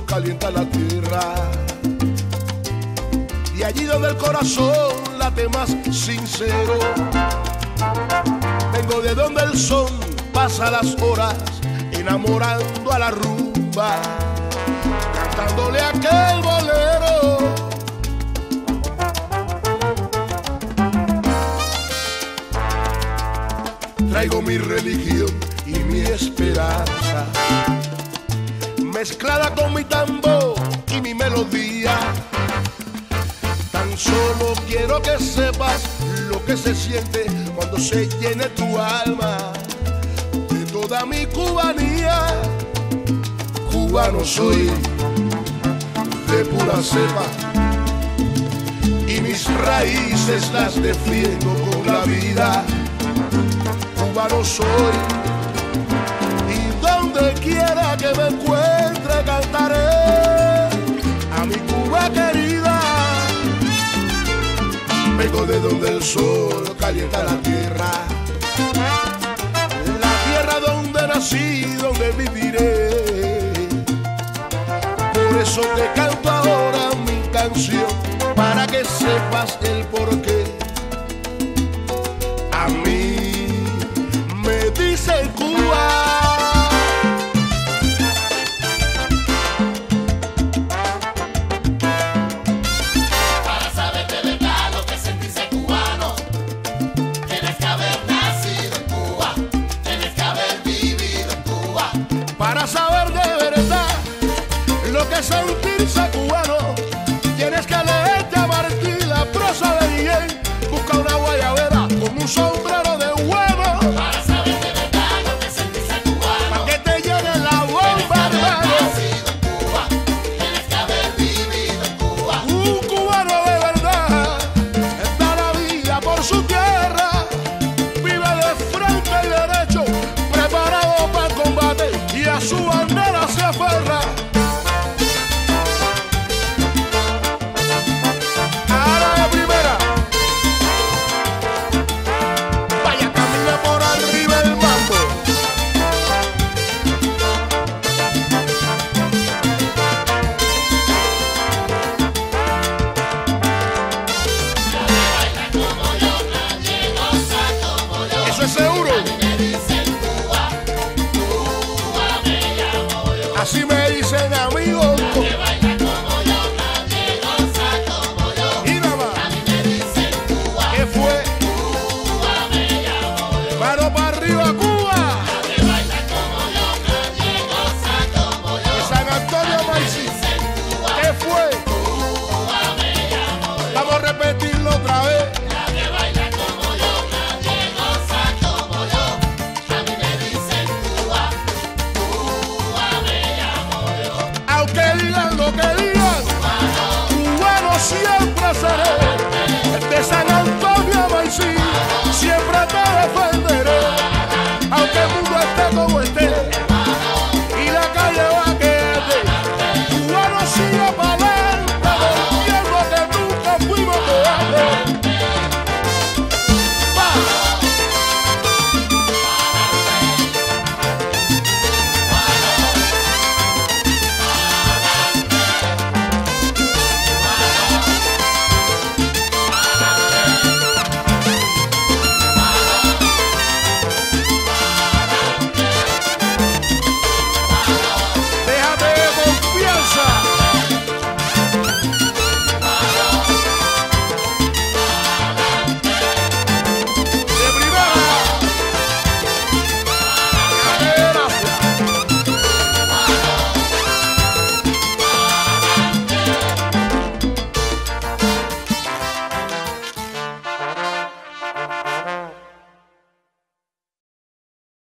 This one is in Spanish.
calienta la tierra. Y allí donde el corazón late más sincero, vengo de donde el son pasa las horas enamorando a la rumba, cantándole aquel bolero. Traigo mi religión y mi esperanza, mezclada con mi tambor y mi melodía. Tan solo quiero que sepas lo que se siente cuando se llene tu alma de toda mi cubanía. Cubano soy de pura cepa y mis raíces las defiendo con la vida. Cubano soy y donde quiera que me encuentre cantaré a mi Cuba querida. Vengo de donde el sol calienta la tierra donde nací, donde viviré. Por eso te canto ahora mi canción, para que sepas el porqué.